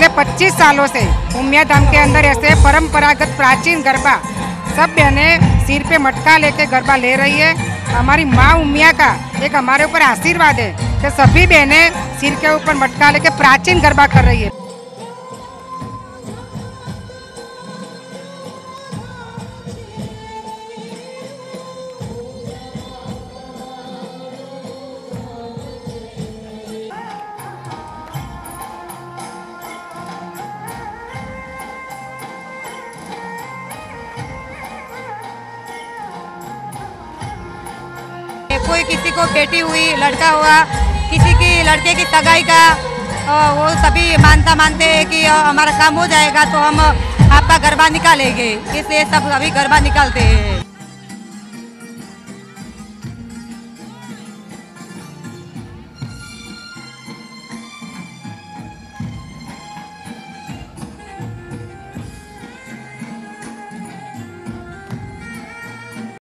पिछले 25 सालों से उमिया धाम के अंदर ऐसे परंपरागत प्राचीन गरबा सब बहनें सिर पे मटका लेके गरबा ले रही है। हमारी माँ उमिया का एक हमारे ऊपर आशीर्वाद है कि सभी बहनें सिर के ऊपर मटका लेके प्राचीन गरबा कर रही है। कोई किसी को बेटी हुई, लड़का हुआ, किसी की लड़के की सगाई का वो सभी मानते हैं कि हमारा काम हो जाएगा तो हम आपका गरबा निकालेंगे, इसलिए सब अभी गरबा निकालते हैं।